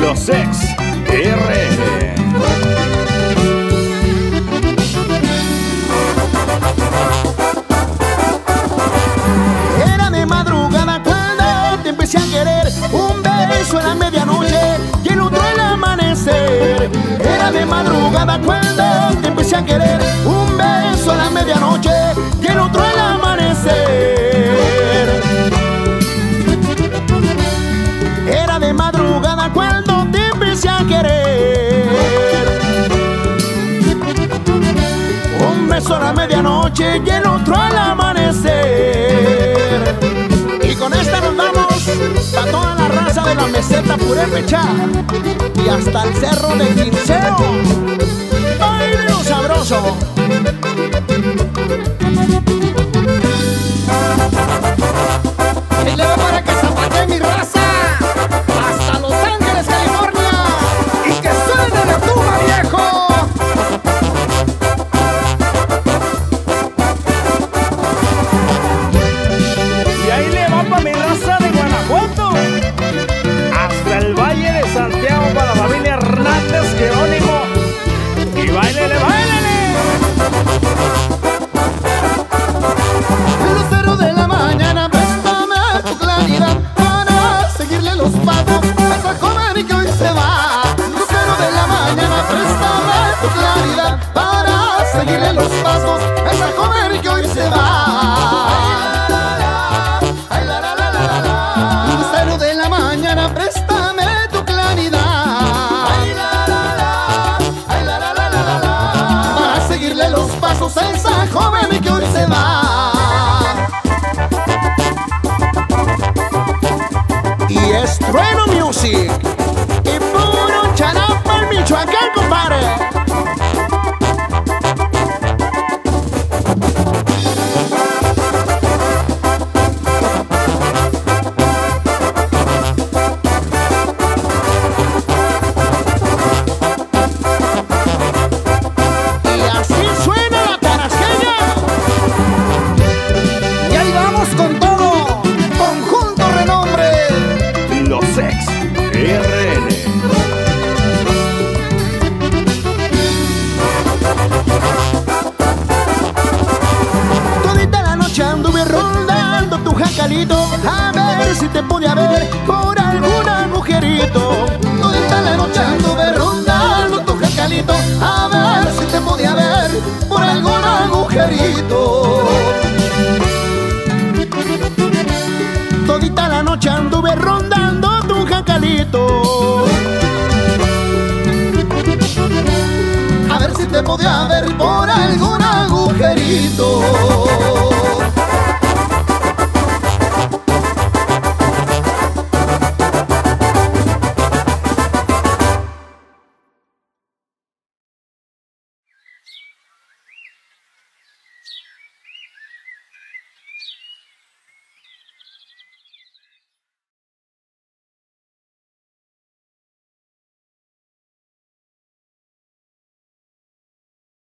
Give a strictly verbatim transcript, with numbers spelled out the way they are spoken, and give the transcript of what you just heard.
Los Ex R N. Era de madrugada cuando te empecé a querer, un beso en la medianoche y el otro al amanecer. Era de madrugada cuando te empecé a querer, un beso en la medianoche y el otro al amanecer. Era de madrugada cuando te empecé a querer, un beso a la medianoche y el otro al amanecer. Y con esta nos vamos a toda la raza de la meseta purépecha y hasta el cerro de Quinceo. ¡Bailelo sabroso! Y le va para que zapate mi raza hasta Los Ángeles, California, y que suene la tuba, viejo. Y ahí le va pa' mi raza de Guanajuato, hasta el Valle de Santiago, para la familia Hernández Jerónimo. Y báilele, báilele. Lucero de la mañana, préstame tu claridad para seguirle los pasos a esa joven que hoy se va. Lucero de la mañana, préstame tu claridad para seguirle los pasos a esa joven que hoy se va. Lucero de la mañana, préstame tu claridad para seguirle los pasos a esa joven que hoy se va. Y es Trueno Music y puro Chanapa, el Michoacán, compadre. Y así suena la tarasqueña. Y ahí vamos con todo, conjunto renombre. Los Ex R N. Todita la noche anduve rondando tu jacalito a ver si te podía ver por